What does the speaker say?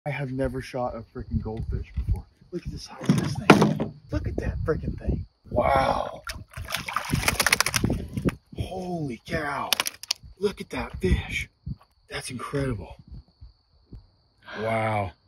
I have never shot a freaking goldfish before. Look at the size of this thing. Look at that freaking thing. Wow. Holy cow. Look at that fish. That's incredible. Wow.